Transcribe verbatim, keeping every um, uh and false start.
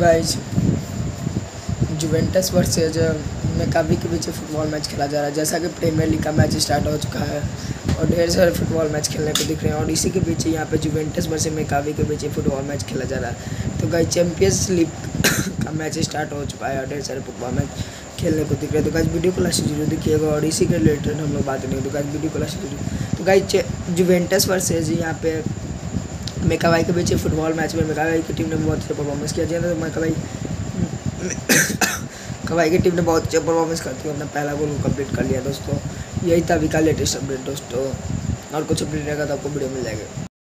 Guys Juventus versus Maccabi के बीच football match खेला जा रहा है। जैसा कि प्रीमियर लीग का मैच स्टार्ट हो चुका है और ढेर सारे फुटबॉल मैच खेलने को दिख रहे हैं और इसी के बीच यहाँ पे जुवेंटस वर्सेज मैकाबी के बीच फुटबॉल मैच खेला जा रहा है। तो गाइज चैंपियंस लीग का मैच स्टार्ट हो चुका है और ढेर सारे फुटबॉल मैच खेलने को दिख रहे हैं। तो गाइज वीडियो को लास्ट जरूर देखिएगा और इसी के रिलेटेड हम लोग बात करेंगे। तो गाइज वीडियो को लास्ट जरूर। तो गाइज जुवेंटस वर्सेज यहाँ पे मैकाबी के बीच फुटबॉल मैच में मैकाबी की टीम ने बहुत अच्छा परफॉर्मेंस किया। जिन्होंने मैकाबी मैकाबी की टीम ने बहुत अच्छा परफॉर्मेंस करती हुए अपना पहला गोल कंप्लीट कर लिया। दोस्तों यही था अभी का लेटेस्ट अपडेट दोस्तों, और कुछ अपडेट रहेगा तो आपको वीडियो मिल जाएगा।